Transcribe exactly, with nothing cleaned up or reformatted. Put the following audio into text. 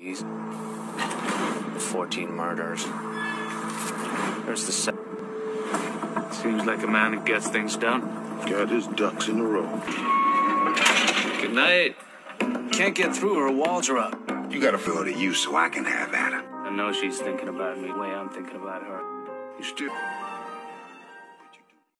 He's fourteen murders. There's the se- Seems like a man who gets things done. Got his ducks in a row. Good night. Can't get through, her walls are up. You gotta fill it to you so I can have at it. I know she's thinking about me the way I'm thinking about her. You still...